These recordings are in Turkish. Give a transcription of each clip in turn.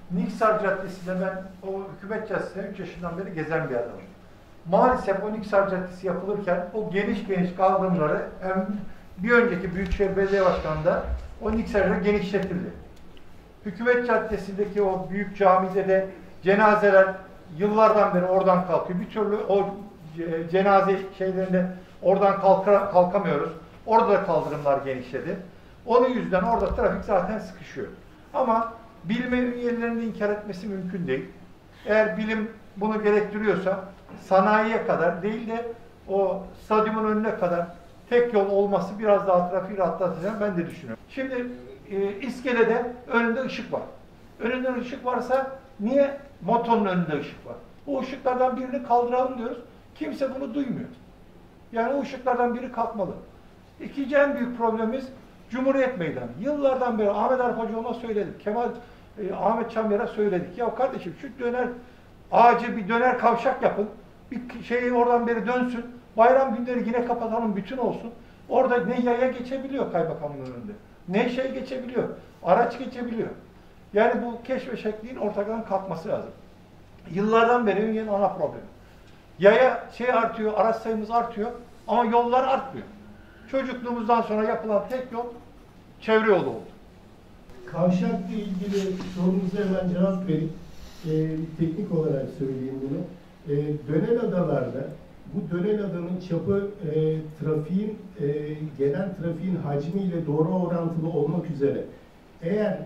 Niksar Caddesi'nde ben o Hükümet Caddesi'nde 3 yaşından beri gezen bir adamım. Maalesef o Niksar Caddesi yapılırken o geniş geniş kaldırımları bir önceki Büyükşehir Belediye Başkanı'nda o Niksar'ı genişletildi. Hükümet Caddesi'ndeki o büyük camide de cenazeler yıllardan beri oradan kalkıyor. Bir türlü o cenaze şeylerinde oradan kalkamıyoruz. Orada da kaldırımlar genişledi. Onun yüzden orada trafik zaten sıkışıyor. Ama bilim üyelerinin inkar etmesi mümkün değil. Eğer bilim bunu gerektiriyorsa sanayiye kadar değil de o stadyumun önüne kadar tek yol olması biraz daha trafiği rahatlatacağını ben de düşünüyorum. Şimdi iskelede önünde ışık var. Önünde ışık varsa niye motorun önünde ışık var? O ışıklardan birini kaldıralım diyoruz. Kimse bunu duymuyor. Yani o ışıklardan biri kalkmalı. İkinci en büyük problemimiz Cumhuriyet Meydanı. Yıllardan beri Ahmet Arif Hoca'na söyledik. Ahmet Çamyer'e söyledik. Ya kardeşim şu döner ağacı bir döner kavşak yapın. Bir şeyi oradan beri dönsün. Bayram günleri yine kapatalım, bütün olsun. Orada ne yaya geçebiliyor kaymakamlığın önünde, ne şey geçebiliyor, araç geçebiliyor. Yani bu keşfe şeklinin ortadan kalkması lazım. Yıllardan beri Ünye'nin ana problemi. Yaya artıyor, araç sayımız artıyor ama yollar artmıyor. Çocukluğumuzdan sonra yapılan tek yol çevre yolu oldu. Kavşakla ilgili sorunuza hemen cevap verip teknik olarak söyleyeyim bunu. Dönel adalarda bu dönel adanın çapı trafiğin gelen trafiğin hacmiyle doğru orantılı olmak üzere eğer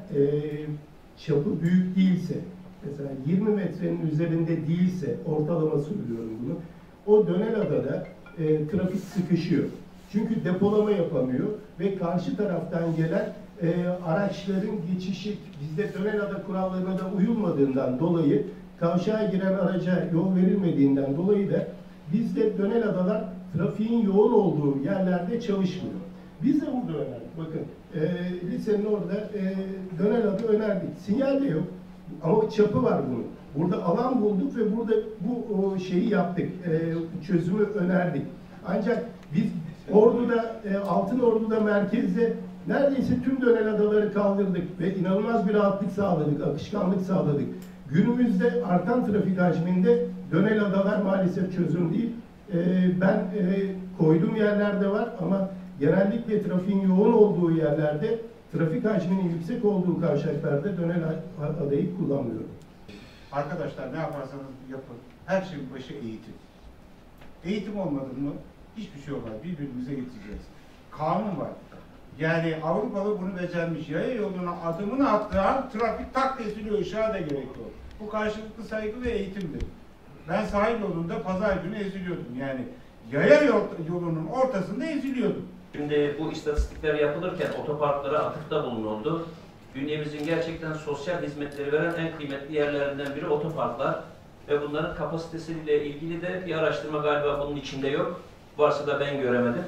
çapı büyük değilse, mesela 20 metrenin üzerinde değilse, ortalama söylüyorum bunu, o dönel adada trafik sıkışıyor. Çünkü depolama yapamıyor ve karşı taraftan gelen araçların geçişi bizde dönel ada kurallarına da uyulmadığından dolayı, kavşağa giren araca yol verilmediğinden dolayı da bizde dönel adalar trafiğin yoğun olduğu yerlerde çalışmıyor. Biz de burada önerdik. Bakın lisenin orada dönel adı önerdik. Sinyal de yok. Ama çapı var bunun. Burada alan bulduk ve burada bu şeyi yaptık. Çözümü önerdik. Ancak biz Ordu'da, Altınordu'da merkezde neredeyse tüm dönel adaları kaldırdık ve inanılmaz bir rahatlık sağladık, akışkanlık sağladık. Günümüzde artan trafik hacminde dönel adalar maalesef çözüm değil. Ben koyduğum yerlerde var ama genellikle trafiğin yoğun olduğu yerlerde, trafik hacminin yüksek olduğu kavşaklarda dönel adayı kullanmıyorum. Arkadaşlar ne yaparsanız yapın, her şeyin başı eğitim. Eğitim olmadı mı hiçbir şey olmaz, birbirimize geçeceğiz. Kanun var. Yani Avrupalı bunu becermiş. Yaya yoluna adımını attığı an trafik tak kesiliyor, ışığa da gerek yok. Bu karşılıklı saygı ve eğitimdir. Ben sahil yolunda pazar günü eziliyordum. Yani yaya yolunun ortasında eziliyordum. Şimdi bu istatistikler yapılırken otoparklara atıfta bulunuldu. Bünyemizin gerçekten sosyal hizmetleri veren en kıymetli yerlerinden biri otoparklar. Ve bunların kapasitesiyle ilgili de bir araştırma galiba bunun içinde yok. Varsa da ben göremedim.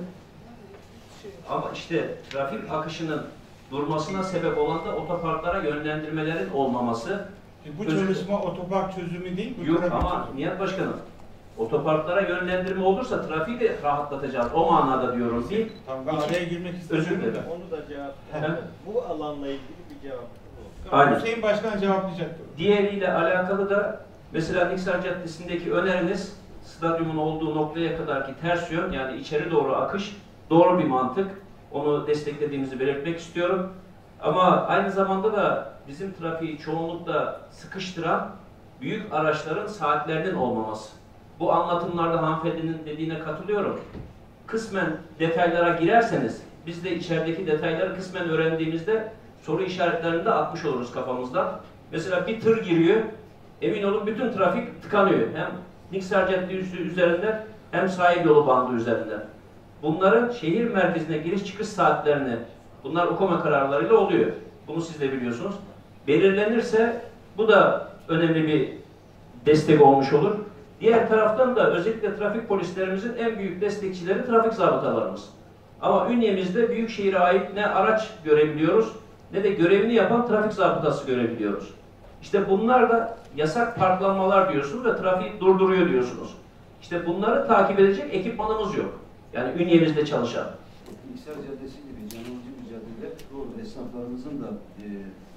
Ama işte trafik akışının durmasına sebep olan da otoparklara yönlendirmelerin olmaması. Bu çalışma otopark çözümü değil, bu yok ama çözümü. Nihat Başkanım, otoparklara yönlendirme olursa trafiği de rahatlatacağız. O manada diyorum değil. Tamam, ben araya girmek istiyorum. Özür dilerim. Onu da cevap. Bu alanla ilgili bir cevap. Aynen. Hüseyin Başkan cevaplayacaktır. Diğeriyle alakalı da mesela Niksar Caddesi'ndeki öneriniz stadyumun olduğu noktaya kadarki ters yön, yani içeri doğru akış doğru bir mantık. Onu desteklediğimizi belirtmek istiyorum. Ama aynı zamanda da bizim trafiği çoğunlukla sıkıştıran büyük araçların saatlerinin olmaması. Bu anlatımlarda hanımefendinin dediğine katılıyorum. Kısmen detaylara girerseniz, biz de içerideki detayları kısmen öğrendiğimizde soru işaretlerini de atmış oluruz kafamızda. Mesela bir tır giriyor, emin olun bütün trafik tıkanıyor. Hem Niksar Caddesi üzerinden hem sahil yolu bandı üzerinden. Bunların şehir merkezine giriş çıkış saatlerini, bunlar UKOMA kararlarıyla oluyor. Bunu siz de biliyorsunuz. Belirlenirse bu da önemli bir destek olmuş olur. Diğer taraftan da özellikle trafik polislerimizin en büyük destekçileri trafik zabıtalarımız. Ama Ünye'mizde Büyükşehir'e ait ne araç görebiliyoruz ne de görevini yapan trafik zabıtası görebiliyoruz. İşte bunlar da yasak parklanmalar diyorsunuz ve trafiği durduruyor diyorsunuz. İşte bunları takip edecek ekipmanımız yok. Yani Ünye'mizde çalışan. Niksar Caddesi gibi can alıcı mücadele esnaflarımızın da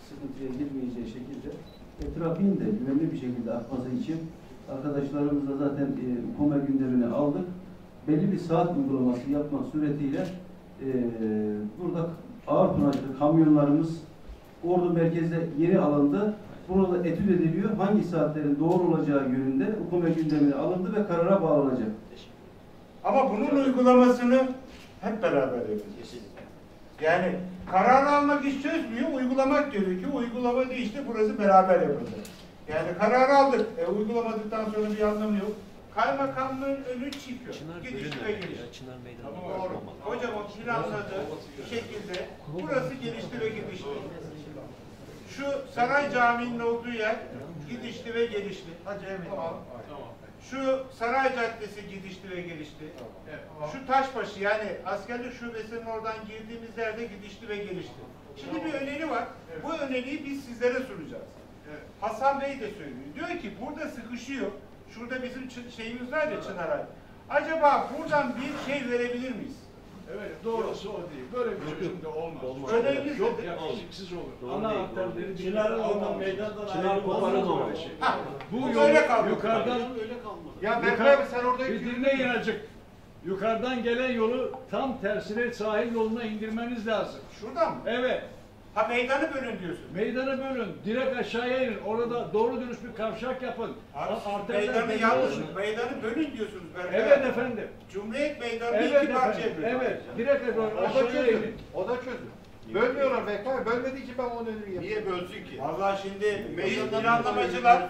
sıkıntıya girmeyeceği şekilde trafiğin de güvenli bir şekilde akması için arkadaşlarımızla zaten UKOME gündemine aldık. Belli bir saat uygulaması yapmak suretiyle burada ağır tonajlı kamyonlarımız Ordu merkezde yeni alındı. Burada etüt ediliyor. Hangi saatlerin doğru olacağı yönünde UKOME gündemine alındı ve karara bağlanacak. Ama bunun uygulamasını hep beraber yapacağız. Yani karar almak hiç çözmüyor, uygulamak gerekiyor. Uygulama değil işte, burası beraber yapacağız. Yani karar aldık, uygulamadıktan sonra bir anlamı yok. Kaymakamlığın önü çıkıyor. Gidiş ve geliş. Doğru. Kocaman planladı bir şekilde. Burası gelişti ve gidişti. Şu Saray Camii'nin olduğu yer gidişti ve gelişti. Tamam. Şu Saray Caddesi gidişti ve gelişti. Şu Taşbaşı, yani askerlik şubesinin oradan girdiğimiz yerde gidişti ve gelişti. Şimdi bir öneri var. Bu öneriyi biz sizlere sunacağız. Hasan Bey de söylüyor. Diyor ki burada sıkışıyor. Şurada bizim şeyimiz var ya, Çınaray. Acaba buradan bir şey verebilir miyiz? Evet, doğrusu o değil. Böyle bir çözüm de olmaz. Önemli Çok yakışıksız olur. Ana arterleri Çınar'ın oradan meydandan Çınar koparın o şey. Bu öyle kaldı. Yukarıdan Ya Mehmet abi sen orada bir dinle yanacak. Yukarıdan gelen yolu tam tersine sahil yoluna indirmeniz lazım. Şuradan mı? Evet. Ha, meydanı bölün diyorsun. Meydanı bölün. Direkt aşağıya inin. Orada doğru dürüst bir kavşak yapın. Meydanı yanlış. Meydanı bölün diyorsunuz. Evet efendim. Cumhuriyet Meydanı Evet iki parçaya efendim. bölün. Evet. Direkt o da aşağıya çözüm. inin. O da çözüm. Bölmüyorlar BK. Bölmediği için ben onu öneriyorum. Niye bölsün ki? Vallahi şimdi planlamacılar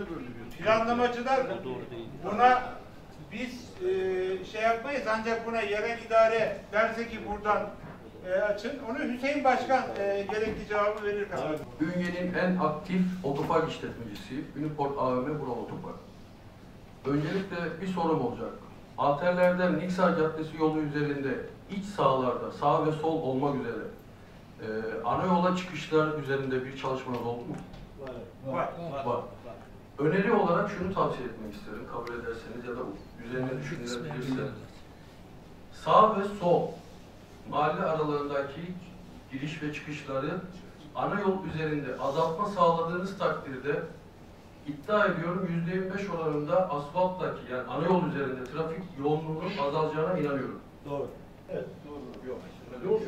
buna biz şey yapmayız, ancak buna yerel idare derse ki buradan açın. Onu Hüseyin Başkan gerekli cevabı verir. Ünye'nin en aktif otopark işletmecisi Uniport AVM Bural Otopark. Öncelikle bir sorum olacak. Arterlerden Niksar Caddesi yolu üzerinde iç sahalarda sağ ve sol olmak üzere ana yola çıkışlar üzerinde bir çalışmanız oldu mu? Var. Öneri olarak şunu tavsiye etmek isterim, kabul ederseniz ya da üzerine düşünülebilirse. Sağ ve sol mahalle aralarındaki giriş ve çıkışları ana yol üzerinde azaltma sağladığınız takdirde iddia ediyorum %25 oranında asfalttaki, yani ana yol üzerinde trafik yoğunluğunun azalacağına inanıyorum. Doğru. Evet, doğru. Yok. Doğru.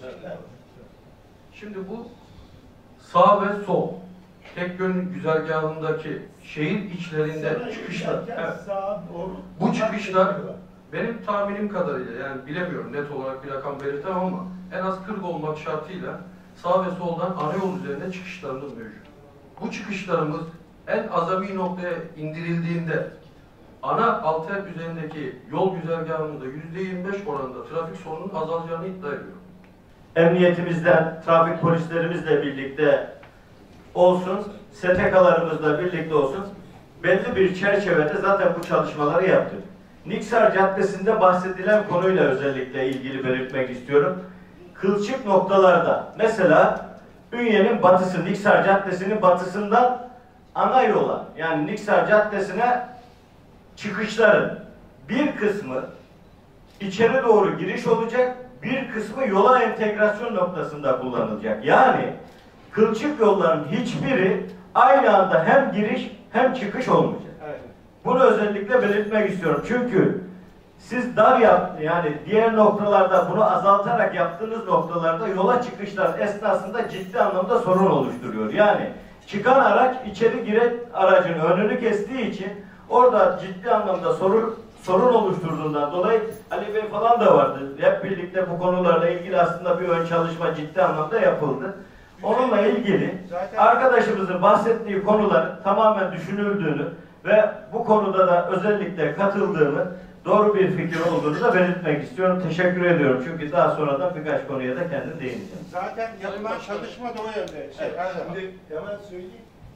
Şimdi bu sağ ve sol tek yön güzergahındaki şehir içlerinde çıkışlar. Evet. Bu çıkışlar benim tahminim kadarıyla, yani bilemiyorum net olarak bir rakam belirtemem ama en az 40 olmak şartıyla sağ ve soldan ana yol üzerinde çıkışlarımız mevcut. Bu çıkışlarımız en azami noktaya indirildiğinde ana alter üzerindeki yol güzergahında %25 oranında trafik sorununun azalacağını iddia ediyorum. Emniyetimizden, trafik polislerimizle birlikte olsun, STK'larımızla birlikte olsun, belli bir çerçevede zaten bu çalışmaları yaptık. Niksar Caddesi'nde bahsedilen konuyla özellikle ilgili belirtmek istiyorum. Kılçık noktalarda, mesela Ünye'nin batısı, Niksar Caddesi'nin batısından ana yola, yani Niksar Caddesi'ne çıkışların bir kısmı içeri doğru giriş olacak, bir kısmı yola entegrasyon noktasında kullanılacak. Yani kılçık yolların hiçbiri aynı anda hem giriş hem çıkış olmayacak. Evet. Bunu özellikle belirtmek istiyorum. Çünkü siz yani diğer noktalarda bunu azaltarak yaptığınız noktalarda yola çıkışlar esnasında ciddi anlamda sorun oluşturuyor. Yani çıkan araç içeri giren aracın önünü kestiği için orada ciddi anlamda sorun oluşturduğundan dolayı Ali Bey falan da vardı. Hep birlikte bu konularla ilgili aslında bir ön çalışma ciddi anlamda yapıldı. Onunla ilgili arkadaşımızın bahsettiği konuların tamamen düşünüldüğünü ve bu konuda da özellikle katıldığını, doğru bir fikir olduğunu da belirtmek istiyorum. Teşekkür ediyorum. Çünkü daha sonra da birkaç konuya da kendim değineceğim. Zaten yapılan çalışma da o yönde. Şimdi hemen söyleyeyim.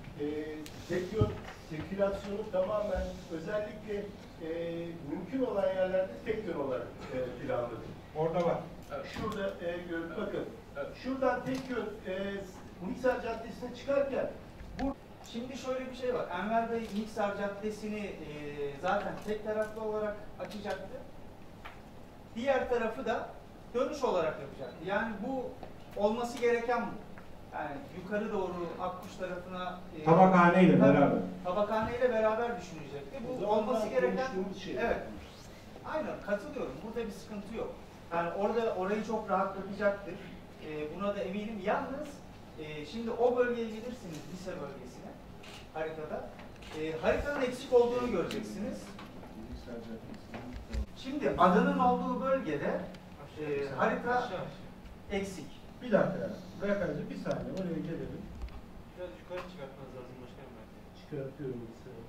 Tek yol sirkülasyonu tamamen özellikle mümkün olan yerlerde tek yön olarak planladık. Orada var. Şurada bakın. Şuradan tek yön Niksar Caddesi'ne çıkarken Şimdi şöyle bir şey var. Enver Bey Niksar Caddesi'ni zaten tek taraflı olarak açacaktı. Diğer tarafı da dönüş olarak yapacaktı. Yani bu olması gereken bu. Yani yukarı doğru Akkuş tarafına Tabakhaneyle beraber. Tabakhaneyle beraber düşünecekti. Bu olması gereken şey. evet. Aynen katılıyorum. Burada bir sıkıntı yok. Yani orayı çok rahatlatacaktır. Buna da eminim. Yalnız şimdi o bölgeye gelirsiniz, lise bölgesine haritada. Haritanın eksik olduğunu göreceksiniz. Şimdi adının olduğu bölgede harita eksik. Bir dakika. Beyefendi bir saniye oraya gelelim. Biraz yukarı çıkartmanız lazım başkanım. Çıkartıyorum bir saniye.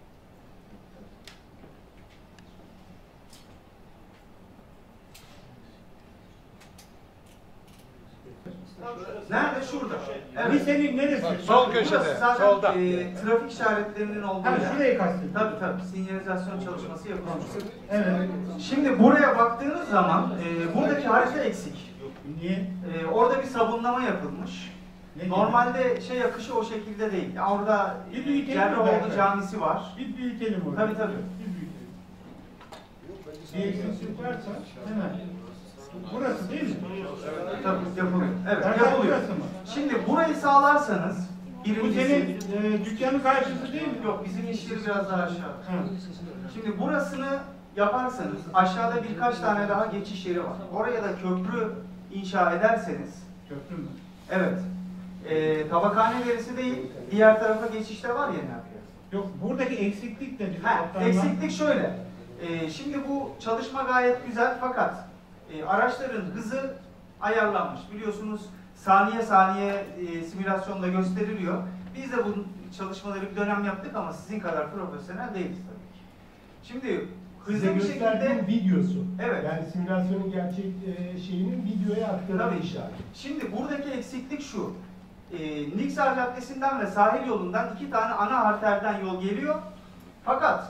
Nerede? Şurada. Evet. Lisenin neresi? Sol köşede, Burası zaten, solda. trafik işaretlerinin olduğu Ha, yer. şurayı kastediyorum. Tabii. Sinyalizasyon çalışması yapılmış. Evet. Şimdi buraya baktığınız zaman buradaki harita eksik. Niye? Orada bir sabunlama yapılmış. Ne Normalde şey akışı o şekilde değil. Yani orada Bir büyütelim Cerrahoğlu belki. Camisi var. Bir büyütelim orayı. Tabii. Bir büyütelim. Bir eksiklik varsa hemen. Burası değil mi? Tabii yapılıyor. Evet Nerede, yapılıyor. burası mı? Şimdi burayı sağlarsanız Bu birincisi... senin dükkanın karşısı değil mi? Yok bizim iş yeri biraz daha aşağı. Ha. Şimdi burasını yaparsanız aşağıda birkaç tane daha geçiş yeri var. Oraya da köprü inşa ederseniz, Köprü mü? evet, tabakhane verisi değil, diğer tarafa geçişte var ya ne yapıyor? Yok buradaki eksiklik de bizim Eksiklik şöyle, şimdi bu çalışma gayet güzel fakat araçların hızı ayarlanmış. Biliyorsunuz saniye simülasyonda gösteriliyor. Biz de bu çalışmaları bir dönem yaptık ama sizin kadar profesyonel değiliz tabii ki. Şimdi hızlı bir şekilde... videosu. Evet. Yani simülasyonun gerçek şeyinin videoya aktarılmış Tabii. işaret. Şimdi buradaki eksiklik şu. Niksar Caddesi'nden ve sahil yolundan 2 tane ana arterden yol geliyor. Fakat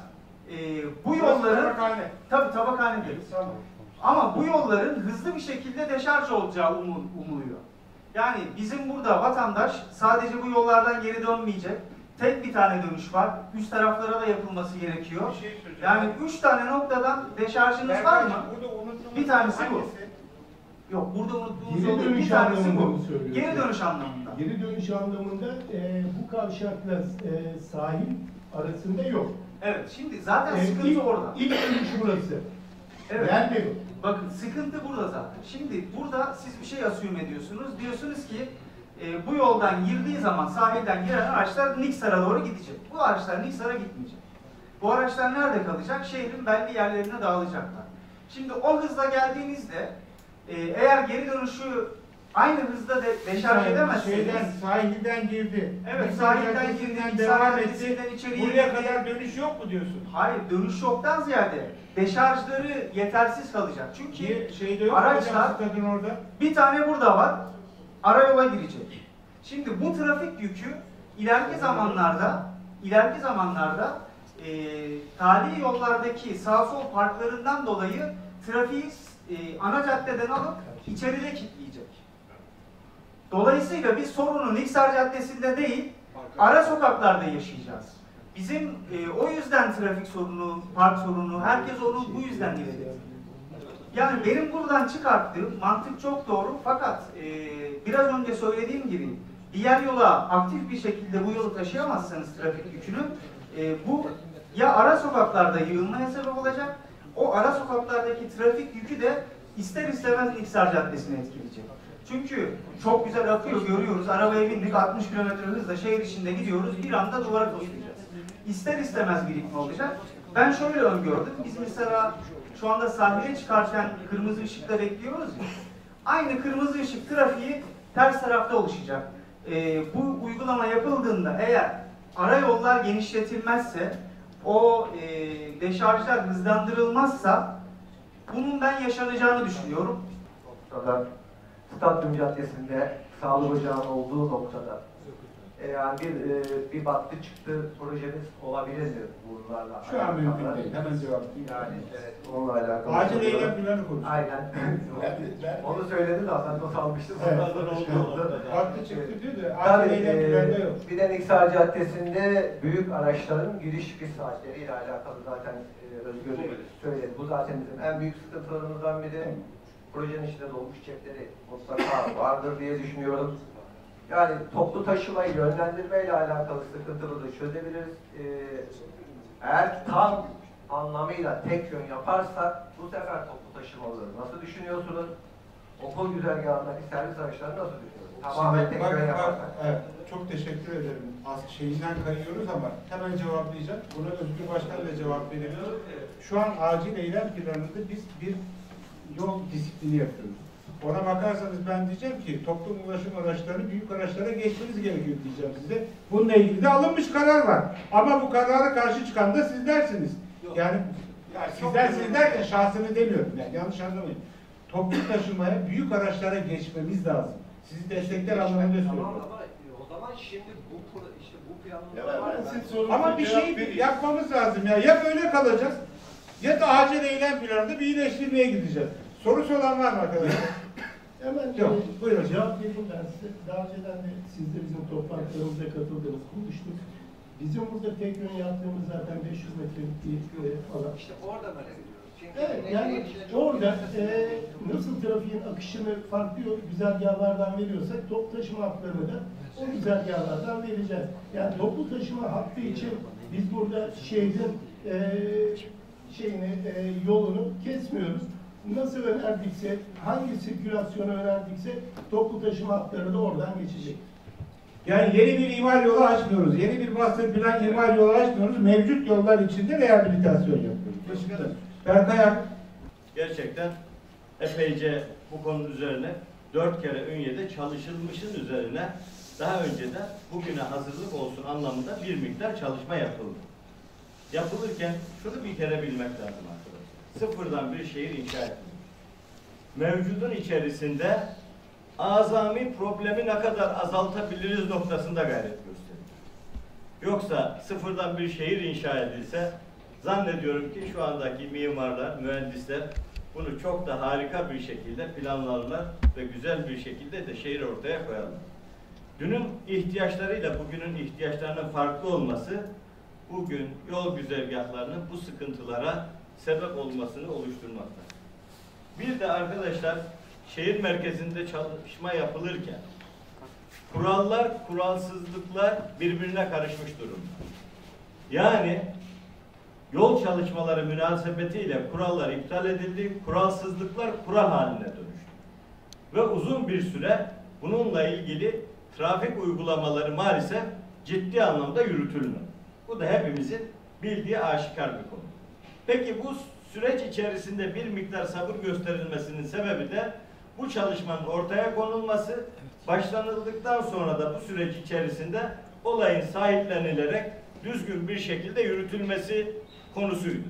bu yolların... Tabakhane. Tabii tabakhane değil. Tamam. Ama bu yolların hızlı bir şekilde deşarj olacağı umuluyor. Yani bizim burada vatandaş sadece bu yollardan geri dönmeyecek. Tek bir tane dönüş var. Üst taraflara da yapılması gerekiyor. Bir şey söyleyeceğim. Yani 3 tane noktadan deşarjınız var mı? Burada unuttuğumuz Bir tanesi bu. hangisi? Yok burada unuttuğunuz Geri yol değil. dönüş Bir tanesi anlamında bu. mı söylüyorsun? Geri dönüş anlamında. Geri dönüş anlamında bu kavşakla sahil arasında yok. Evet şimdi zaten sıkıntı ilk, orada. İlk dönüş burası. Evet. Nerede yok? Bakın sıkıntı burada zaten. Şimdi burada siz bir şey assume ediyorsunuz. Diyorsunuz ki bu yoldan girdiği zaman sahilden giren araçlar Niksar'a doğru gidecek. Bu araçlar Niksar'a gitmeyecek. Bu araçlar nerede kalacak? Şehrin belli yerlerine dağılacaklar. Şimdi o hızla geldiğinizde eğer geri dönüşü aynı hızda deşarj edemezseniz... Sahilden girdi. Evet, Niksar sahilden Caddesi'nden girdi, devam Niksar etti. Caddesi'nden içeriye Buraya girdi. kadar dönüş yok mu diyorsun? Hayır, dönüş yoktan ziyade deşarjları yetersiz kalacak. Çünkü Şeyde yok. araçlar Stadın orada. bir tane burada var, arayola girecek. Şimdi bu trafik yükü ileriki zamanlarda tali yollardaki sağ sol parklarından dolayı trafiği ana caddeden alıp içeride kilitleyecek. Dolayısıyla biz sorunu Niksar Caddesi'nde değil, ara sokaklarda yaşayacağız. Bizim o yüzden trafik sorunu, park sorunu, herkes onu bu yüzden dile getiriyor. Yani benim buradan çıkarttığım mantık çok doğru fakat biraz önce söylediğim gibi diğer yola aktif bir şekilde bu yolu taşıyamazsanız trafik yükünü bu ya ara sokaklarda yığılmaya sebep olacak, o ara sokaklardaki trafik yükü de ister istemez Niksar Caddesi'ni etkileyecek. Çünkü çok güzel akıyor, görüyoruz. Arabaya bindik, 60 km hızla şehir içinde gidiyoruz, bir anda duvara toslayacağız. İster istemez birikme olacak. Ben şöyle öngördüm. Biz mesela şu anda sahile çıkarken kırmızı ışıkta bekliyoruz ya. Aynı kırmızı ışık trafiği ters tarafta oluşacak. Bu uygulama yapıldığında eğer ara yollar genişletilmezse, o deşarjlar hızlandırılmazsa bunun ben yaşanacağını düşünüyorum. Stadyum Caddesi'nde sağlık ocağının olduğu noktada yani bir baktı çıktı projeniz olabilir mi bunlarla? Şu an mümkün değil. Hemen cevap değil. Yani evet, onunla alakalı. Acil eylem planı konuşuyor. Aynen. Onu söyledi de ben not almıştım. Evet. Baktı çıktı diyor da acil eylem planı yok. Bir de Niksar Caddesi'nde büyük araçların giriş çıkış saatleriyle alakalı zaten Özgür söyledi. Bu zaten bizim en büyük sıkıntılarımızdan biri. Projenin içinde dolmuş cepleri mutlaka vardır diye düşünüyorum. Yani toplu taşımayı yönlendirmeyle alakalı sıkıntılı da çözebiliriz. Eğer tam anlamıyla tek yön yaparsak bu sefer toplu taşımaları nasıl düşünüyorsunuz? Okul güzergahındaki servis araçlarını nasıl düşünüyorsunuz? Tamamen tek yön yaparsak. Evet, çok teşekkür ederim. Şeyinden kayıyoruz ama hemen cevaplayacağım. Buna Özgür Başkan da cevap verebilir. Şu an acil eylem planında biz bir yol disiplini yapıyoruz. Ona bakarsanız ben diyeceğim ki toplum ulaşım araçlarını büyük araçlara geçmeniz gerekiyor diyeceğim size. Bununla ilgili de alınmış karar var. Ama bu karara karşı çıkan da sizlersiniz. Yani siz derken şahsını demiyorum. Yani yanlış anlamayın. Toplu taşımaya büyük araçlara geçmemiz lazım. Sizi destekler anlamında söylüyorum. O zaman şimdi bu planlama var. Ama bir şey yapmamız lazım ya. Ya böyle kalacağız ya da acil eylem planında bir iyileştirmeye gideceğiz. Sorusu olan var mı arkadaşlar? Hemen buyurun cevap vereyim ben size. Daha önceden de siz de bizim toplantılarımıza katıldınız, konuştuk. Bizim burada tek yön yaptığımız zaten 500 metrelik bir alan. İşte orada merak ediyoruz. Çünkü evet, yani orada nasıl trafiğin akışını farklı güzergahlardan veriyorsak toplu taşıma hatlarını da o güzergahlardan vereceğiz. Yani toplu taşıma hattı için biz burada şehrin yolunu kesmiyoruz. Nasıl önerdikse, hangi sirkülasyonu önerdikse toplu taşıma hatları da oradan geçecek. Yani yeni bir imar yolu açmıyoruz. Yeni bir master plan imar yolu açmıyoruz. Mevcut yollar içinde rehabilitasyon yapıyoruz. Berkay, gerçekten epeyce bu konu üzerine 4 kere Ünye'de çalışılmışın üzerine daha önceden bugüne hazırlık olsun anlamında bir miktar çalışma yapıldı. Yapılırken şunu bir kere bilmek lazım arkadaşlar. Sıfırdan bir şehir inşa etmiyor. Mevcudun içerisinde azami problemi ne kadar azaltabiliriz noktasında gayret gösteriyor. Yoksa sıfırdan bir şehir inşa edilse zannediyorum ki şu andaki mimarlar, mühendisler bunu çok da harika bir şekilde planlarlar ve güzel bir şekilde de şehir ortaya koyarlar. Dünün ihtiyaçlarıyla bugünün ihtiyaçlarının farklı olması bugün yol güzergahlarının bu sıkıntılara sebep olmasını oluşturmakta. Bir de arkadaşlar şehir merkezinde çalışma yapılırken kurallar, kuralsızlıklar birbirine karışmış durumda. Yani yol çalışmaları münasebetiyle kurallar iptal edildi, kuralsızlıklar kural haline dönüştü. Ve uzun bir süre bununla ilgili trafik uygulamaları maalesef ciddi anlamda yürütülmedi. Bu da hepimizin bildiği aşikar bir konu. Peki bu süreç içerisinde bir miktar sabır gösterilmesinin sebebi de bu çalışmanın ortaya konulması, başlanıldıktan sonra da bu süreç içerisinde olayın sahiplenilerek düzgün bir şekilde yürütülmesi konusuydu.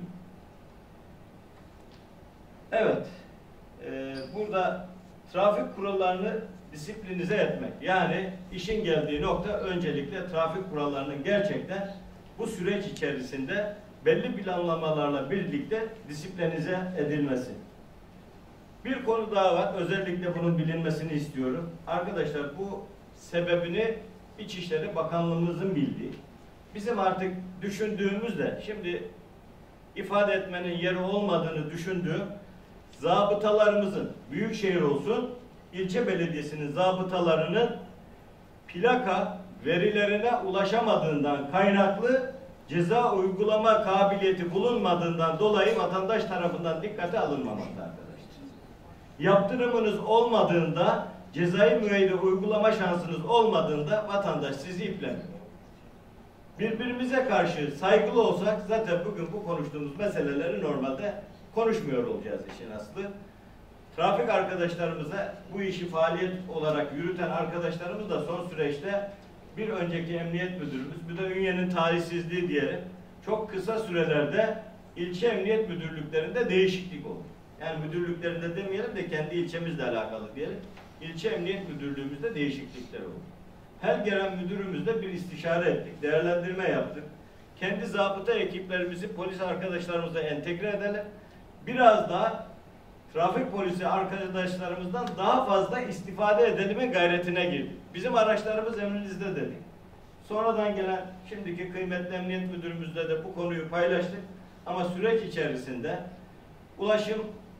Evet, burada trafik kurallarını disiplinize etmek, yani işin geldiği nokta öncelikle trafik kurallarının gerçekten bu süreç içerisinde belli planlamalarla birlikte disiplinize edilmesi. Bir konu daha var, özellikle bunun bilinmesini istiyorum. Arkadaşlar bu sebebini İçişleri Bakanlığımızın bildiği, bizim artık düşündüğümüz de, şimdi ifade etmenin yeri olmadığını düşündüğüm zabıtalarımızın, büyükşehir olsun, ilçe belediyesinin zabıtalarının plaka verilerine ulaşamadığından kaynaklı ceza uygulama kabiliyeti bulunmadığından dolayı vatandaş tarafından dikkate alınmamakta arkadaşlar. Yaptırımınız olmadığında, cezai müeyyide uygulama şansınız olmadığında vatandaş sizi iplemiyor. Birbirimize karşı saygılı olsak zaten bugün bu konuştuğumuz meseleleri normalde konuşmuyor olacağız işin aslı. Trafik arkadaşlarımıza bu işi faaliyet olarak yürüten arkadaşlarımız da son süreçte bir önceki emniyet müdürümüz, bir de Ünye'nin talihsizliği diyelim, çok kısa sürelerde ilçe emniyet müdürlüklerinde değişiklik oldu. Yani müdürlüklerinde demeyelim de kendi ilçemizle alakalı diyelim. İlçe emniyet müdürlüğümüzde değişiklikler oldu. Her gelen müdürümüzle bir istişare ettik, değerlendirme yaptık. Kendi zabıta ekiplerimizi polis arkadaşlarımıza entegre edelim. Biraz daha trafik polisi arkadaşlarımızdan daha fazla istifade edelime gayretine girdik. Bizim araçlarımız emrinizde dedik. Sonradan gelen şimdiki kıymetli emniyet müdürümüzle de bu konuyu paylaştık. Ama süreç içerisinde ulaşım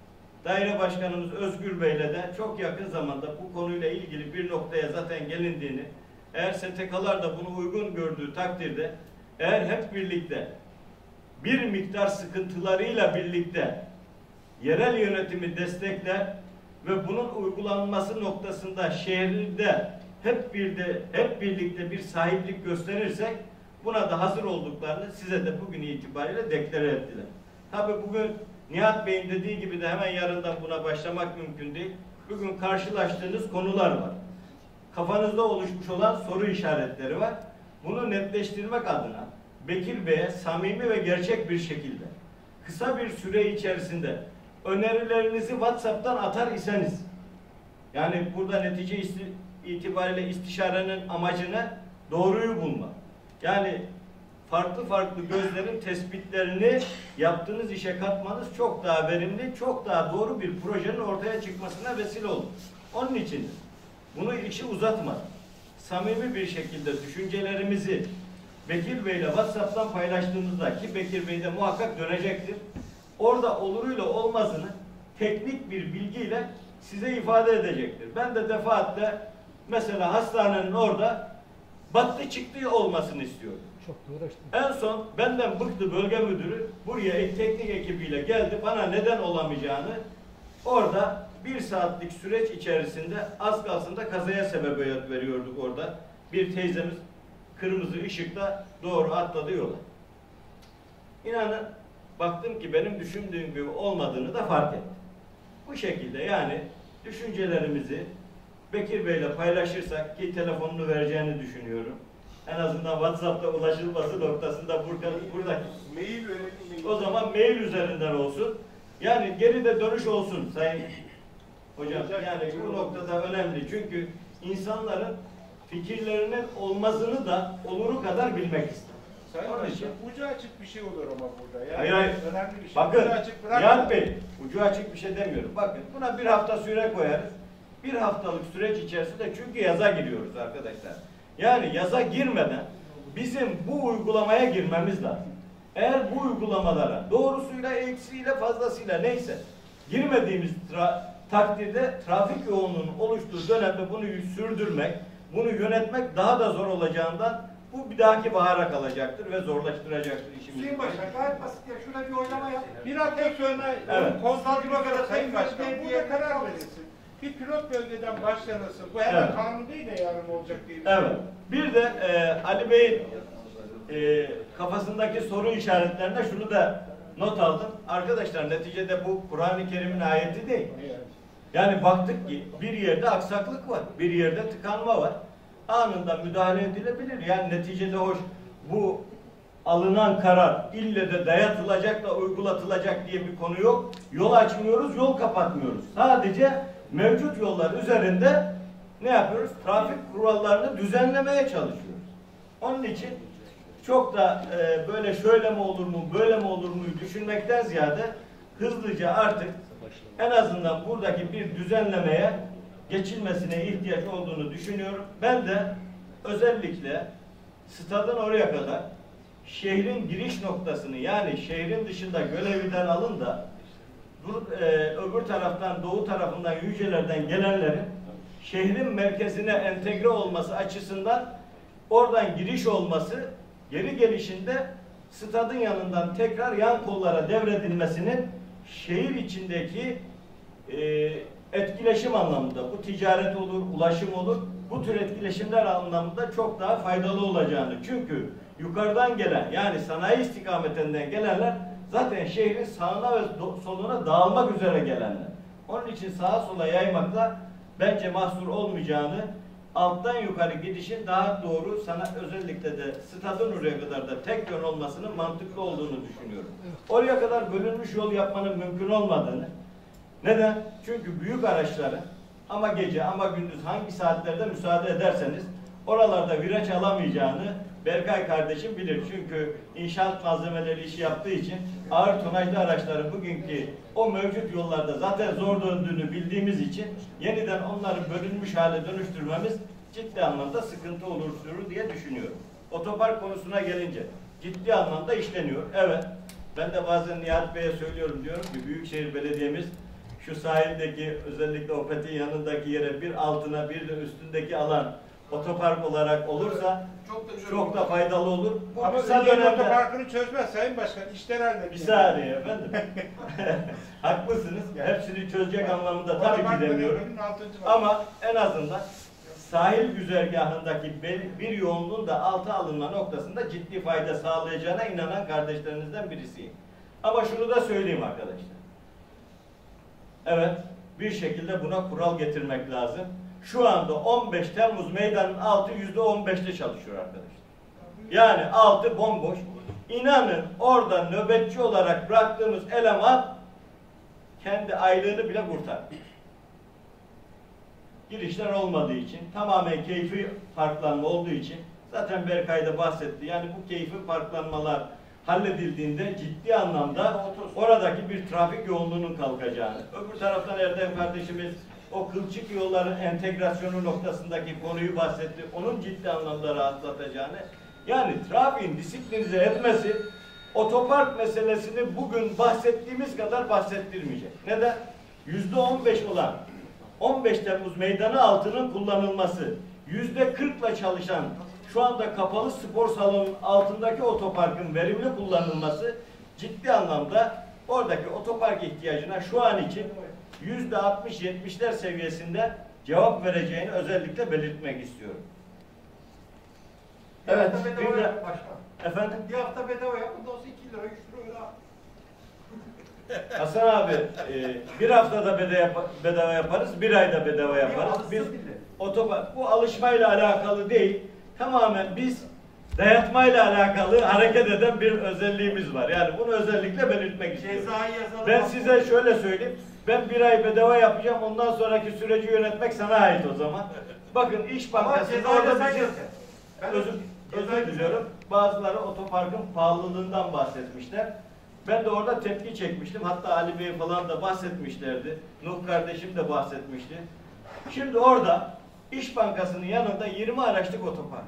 Daire Başkanımız Özgür Bey'le de çok yakın zamanda bu konuyla ilgili bir noktaya zaten gelindiğini, eğer STK'lar da bunu uygun gördüğü takdirde, eğer hep birlikte bir miktar sıkıntılarıyla birlikte yerel yönetimi destekler ve bunun uygulanması noktasında şehirde hep birlikte bir sahiplik gösterirsek, buna da hazır olduklarını size de bugün itibariyle deklare ettiler. Tabii bugün Nihat Bey'in dediği gibi de hemen yarından buna başlamak mümkün değil. Bugün karşılaştığınız konular var. Kafanızda oluşmuş olan soru işaretleri var. Bunu netleştirmek adına Bekir Bey'e samimi ve gerçek bir şekilde kısa bir süre içerisinde önerilerinizi WhatsApp'tan atar iseniz, yani burada netice itibariyle istişarenin amacını doğruyu bulma. Yani farklı gözlerin tespitlerini yaptığınız işe katmanız çok daha verimli, çok daha doğru bir projenin ortaya çıkmasına vesile olur. Onun için bunu işi uzatmadan, samimi bir şekilde düşüncelerimizi Bekir Bey'le WhatsApp'tan paylaştığımızda, ki Bekir Bey de muhakkak dönecektir, orada oluruyla olmazını teknik bir bilgiyle size ifade edecektir. Ben de defaatle mesela hastanenin orada battı çıktı olmasını istiyorum. Çok uğraştım. En son benden bıktı bölge müdürü, buraya teknik ekibiyle geldi, bana neden olamayacağını, orada 1 saatlik süreç içerisinde az kalsın da kazaya sebebiyet veriyorduk orada. Bir teyzemiz kırmızı ışıkta doğru atladı yola. İnanın baktım ki benim düşündüğüm gibi olmadığını da fark ettim. Bu şekilde yani düşüncelerimizi Bekir Bey'le paylaşırsak, ki telefonunu vereceğini düşünüyorum, en azından WhatsApp'ta ulaşılması noktasında buradaki Mail o zaman mail üzerinden olsun. Yani geride dönüş olsun Sayın Hocam. Yani bu noktada önemli. Çünkü insanların fikirlerinin olmazını da oluru kadar bilmek ister. Sayın için ucu açık bir şey olur ama burada. Yani hayır. Önemli bir şey. Bakın, Açık Nihat Bey, ucu açık bir şey demiyorum. Bakın, buna 1 hafta süre koyarız. 1 haftalık süreç içerisinde, çünkü yaza giriyoruz arkadaşlar. Yani yaza girmeden bizim bu uygulamaya girmemiz lazım. Eğer bu uygulamalara doğrusuyla, eksiğiyle, fazlasıyla neyse girmediğimiz takdirde trafik yoğunluğunun oluştuğu dönemde bunu sürdürmek, bunu yönetmek daha da zor olacağından bu bir dahaki bahara kalacaktır ve zorlaştıracaktır işimizi. Sayın Başkan gayet basit ya. Şurada bir oylama yap. Bir hafta sonra evet. Konsoliduma kadar Sayın Başkan burada karar verilsin. Bir pilot bölgeden başlanılsın. Bu hemen evet. kanun değil de yarın olacak diye. Evet. Bir de Ali Bey'in kafasındaki soru işaretlerine şunu da not aldım. Arkadaşlar neticede bu Kur'an-ı Kerim'in ayeti değil. Yani baktık ki bir yerde aksaklık var. Bir yerde tıkanma var. Anında müdahale edilebilir. Yani neticede hoş bu alınan karar ille de dayatılacak da uygulatılacak diye bir konu yok. Yol açmıyoruz, yol kapatmıyoruz. Sadece mevcut yollar üzerinde ne yapıyoruz? Trafik kurallarını düzenlemeye çalışıyoruz. Onun için çok da böyle şöyle mi olur mu, böyle mi olur mu düşünmekten ziyade hızlıca artık en azından buradaki bir düzenlemeye geçilmesine ihtiyaç olduğunu düşünüyorum. Ben de özellikle stadın oraya kadar şehrin giriş noktasını, yani şehrin dışında Gölevi'den alın da öbür taraftan, doğu tarafından, Yüceler'den gelenlerin şehrin merkezine entegre olması açısından oradan giriş olması, geri gelişinde stadın yanından tekrar yan kollara devredilmesinin şehir içindeki etkileşim anlamında, bu ticaret olur, ulaşım olur, bu tür etkileşimler anlamında çok daha faydalı olacağını. Çünkü yukarıdan gelen, yani sanayi istikametinden gelenler zaten şehrin sağına ve soluna dağılmak üzere gelenler. Onun için sağa sola yaymakta bence mahsur olmayacağını, alttan yukarı gidişin daha doğru, özellikle de stadın oraya kadar da tek yön olmasının mantıklı olduğunu düşünüyorum. Oraya kadar bölünmüş yol yapmanın mümkün olmadığını. Neden? Çünkü büyük araçların ama gece ama gündüz hangi saatlerde müsaade ederseniz oralarda viraj alamayacağını Berkay kardeşim bilir. Çünkü inşaat malzemeleri işi yaptığı için ağır tonajlı araçların bugünkü o mevcut yollarda zaten zor döndüğünü bildiğimiz için yeniden onları bölünmüş hale dönüştürmemiz ciddi anlamda sıkıntı oluşturur diye düşünüyorum. Otopark konusuna gelince ciddi anlamda işleniyor. Evet. Ben de bazen Nihat Bey'e söylüyorum, diyorum ki Büyükşehir Belediye'miz şu sahildeki özellikle Opet'in yanındaki yere bir altına bir de üstündeki alan otopark olarak olursa çok da faydalı olur. Bu Ama kısa Ünye dönemde otoparkını çözmez Sayın Başkan. İşler halinde. bir saniye efendim. Haklısınız. Hepsini çözecek anlamında tabii ki demiyorum. Ama en azından sahil güzergahındaki bir yoğunluğun da alta alınma noktasında ciddi fayda sağlayacağına inanan kardeşlerinizden birisiyim. Ama şunu da söyleyeyim arkadaşlar. Evet, bir şekilde buna kural getirmek lazım. Şu anda 15 Temmuz meydanın altı %15'te çalışıyor arkadaşlar. Yani altı bomboş. İnanın orada nöbetçi olarak bıraktığımız eleman kendi aylığını bile kurtardı. Girişler olmadığı için, tamamen keyfi parklanma olduğu için, zaten Berkay da bahsetti. Yani bu keyfi parklanmalar halledildiğinde ciddi anlamda oradaki bir trafik yoğunluğunun kalkacağını, öbür taraftan Erdem kardeşimiz o kılçık yolların entegrasyonu noktasındaki konuyu bahsetti. Onun ciddi anlamda rahatlatacağını, yani trafiğin disiplinize etmesi otopark meselesini bugün bahsettiğimiz kadar bahsettirmeyecek. Neden? %15 olan 15 Temmuz meydanı altının kullanılması, %40'la çalışan şu anda kapalı spor salonunun altındaki otoparkın verimli kullanılması ciddi anlamda oradaki otopark ihtiyacına şu an için %60-70'ler seviyesinde cevap vereceğini özellikle belirtmek istiyorum. Evet. Efendim? Bir hafta bedava yap, bundan sonra 2 lira, 3 lira öyle al. Hasan abi, bir haftada bedava yaparız, bir ayda bedava yaparız. Biz otopark, bu alışmayla alakalı değil, tamamen biz dayatmayla alakalı hareket eden bir özelliğimiz var. Yani bunu özellikle belirtmek istiyorum. Ben size şöyle söyleyeyim, ben bir ay bedava yapacağım, ondan sonraki süreci yönetmek sana ait o zaman. Bakın İş Bankası'nda orada özür diliyorum. Bazıları otoparkın pahalılığından bahsetmişler. Ben de orada tepki çekmiştim. Hatta Ali Bey falan da bahsetmişlerdi. Nuh kardeşim de bahsetmişti. Şimdi orada İş Bankası'nın yanında 20 araçlık otopark.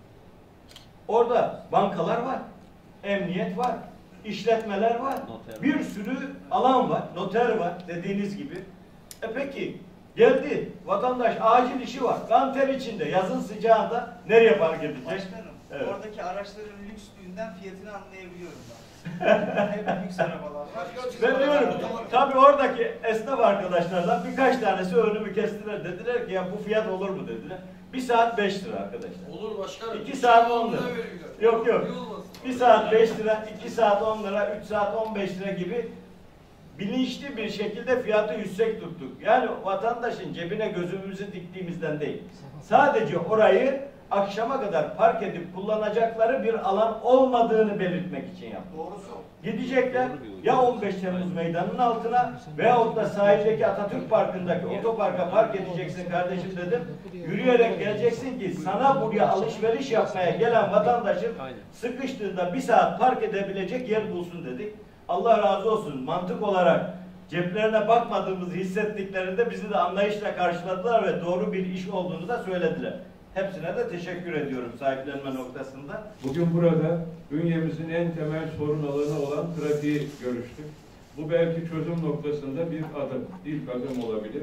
Orada bankalar var. Emniyet var. İşletmeler var. Bir sürü alan var. Noter var dediğiniz gibi. Peki geldi vatandaş acil işi var. Kanter içinde yazın sıcağında nereye park edecek? Başkanım, evet. Oradaki araçların lükslüğünden fiyatını anlayabiliyorum ben. Hep lüks arabalar var. Ben diyorum, tabii oradaki esnaf arkadaşlardan birkaç tanesi önümü kestiler. Dediler ki ya bu fiyat olur mu dediler. 1 saat 5 lira arkadaşlar. Olur başkanım. 2 saat 10 lira. Yok. 1 saat 5 lira, 2 saat 10 lira, 3 saat 15 lira gibi bilinçli bir şekilde fiyatı yüksek tuttuk. Yani vatandaşın cebine gözümüzü diktiğimizden değil. Sadece orayı akşama kadar park edip kullanacakları bir alan olmadığını belirtmek için yaptık. Doğrusu. Gidecekler ya 15 Temmuz meydanının altına veyahut da sahildeki Atatürk Parkı'ndaki otoparka park edeceksin kardeşim dedim. Yürüyerek geleceksin ki sana buraya alışveriş yapmaya gelen vatandaşın sıkıştığında 1 saat park edebilecek yer bulsun dedik. Allah razı olsun, mantık olarak ceplerine bakmadığımızı hissettiklerinde bizi de anlayışla karşıladılar ve doğru bir iş olduğunu da söylediler. Hepsine de teşekkür ediyorum sahiplenme noktasında. Bugün burada bünyemizin en temel sorun alanı olan trafiği görüştük. Bu belki çözüm noktasında bir adım, ilk adım olabilir.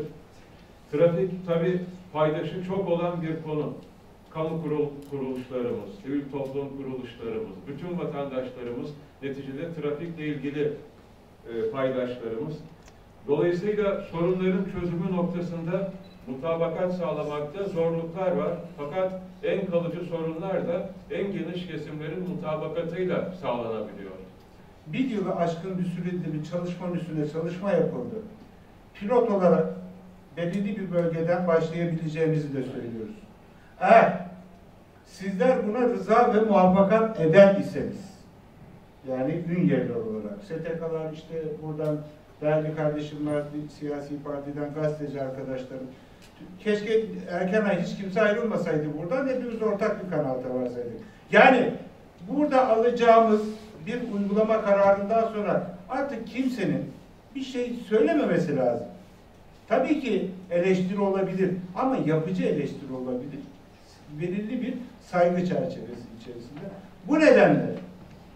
Trafik tabii paydaşı çok olan bir konu. Kamu kuruluşlarımız, sivil toplum kuruluşlarımız, bütün vatandaşlarımız neticede trafikle ilgili paydaşlarımız. Dolayısıyla sorunların çözümü noktasında mutabakat sağlamakta zorluklar var. Fakat en kalıcı sorunlar da en geniş kesimlerin mutabakatıyla sağlanabiliyor. Bir yılı aşkın bir sürede bir çalışmanın üstüne çalışma yapıldı. Pilot olarak belirli bir bölgeden başlayabileceğimizi de söylüyoruz. Eğer sizler buna rıza ve muvaffakat eder iseniz, yani Ünyeliler olarak, STK'lar işte buradan değerli kardeşim var, siyasi partiden gazeteci arkadaşlarım, keşke erken ay hiç kimse ayrılmasaydı buradan, hepimiz ortak bir kanalda varsaydık. Yani burada alacağımız bir uygulama kararından sonra artık kimsenin bir şey söylememesi lazım. Tabii ki eleştiri olabilir ama yapıcı eleştiri olabilir. Belirli bir saygı çerçevesi içerisinde. Bu nedenle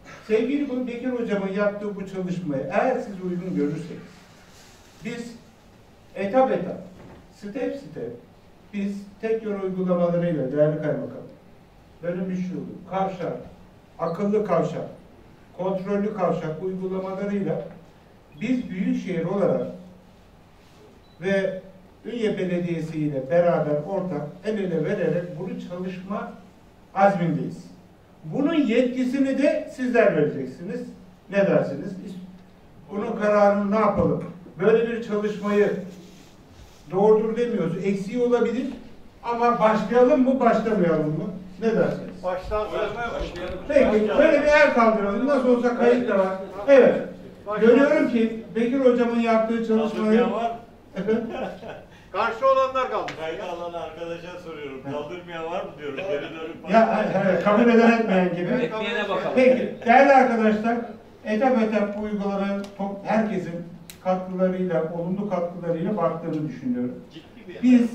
sevgili Bekir Hocam'ın yaptığı bu çalışmayı eğer siz uygun görürseniz biz etap etap, step step biz tek yol uygulamalarıyla değerli kaymakam, bölünmüş yolu, kavşak, akıllı kavşak, kontrollü kavşak uygulamalarıyla biz büyükşehir olarak ve Ünye Belediyesi ile beraber ortak el ele vererek bunu çalışma azmindeyiz. Bunun yetkisini de sizler vereceksiniz. Ne dersiniz? Bunun kararını ne yapalım? Böyle bir çalışmayı doğrudur demiyoruz. Eksiği olabilir ama başlayalım mı, başlamayalım mı? Ne dersiniz? Başlayalım. Peki, böyle bir el kaldıralım. Nasıl olsa kayıt da var. Evet. Görüyorum ki Bekir Hocam'ın yaptığı çalışmayı... Efendim? Karşı olanlar kaldı. Kaydı alan arkadaşa soruyorum. Kaldırmayan var mı diyorum. Geri dönüp Ya evet, kabul eden etmeyen gibi. Etmeyene bakalım. Peki, değerli arkadaşlar, etap etap bu uygulamanın herkesin katkılarıyla, olumlu katkılarıyla baktığını düşünüyorum. Biz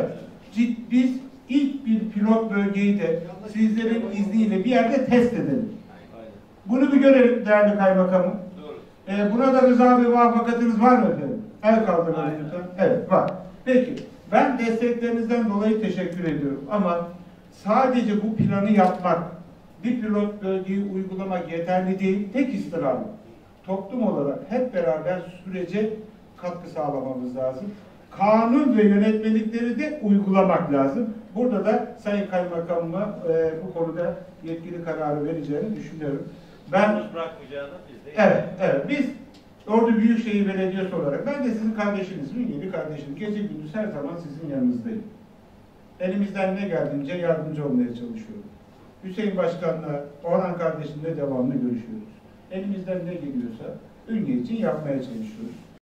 ilk bir pilot bölgeyi de sizlerin izniyle bir yerde test edelim. Bunu bir görelim değerli kaymakamım. Buna da rıza ve muvaffakatınız var mı efendim? El kaldırın lütfen. Evet, var. Peki, ben desteklerinizden dolayı teşekkür ediyorum ama sadece bu planı yapmak, bir pilot bölgeyi uygulamak yeterli değil. Tek istirham, toplum olarak hep beraber sürece katkı sağlamamız lazım. Kanun ve yönetmelikleri de uygulamak lazım. Burada da Sayın Kaymakamıma bu konuda yetkili kararı vereceğini düşünüyorum. bırakmayacağını biz de Biz Ordu Büyükşehir Belediyesi olarak, ben de sizin kardeşinizim, Ünye'li kardeşiniz. Gece gündüz her zaman sizin yanınızdayım. Elimizden ne geldiğince yardımcı olmaya çalışıyoruz. Hüseyin Başkan'la, Orhan kardeşimle devamlı görüşüyoruz. Elimizden ne geliyorsa Ünye için yapmaya çalışıyoruz.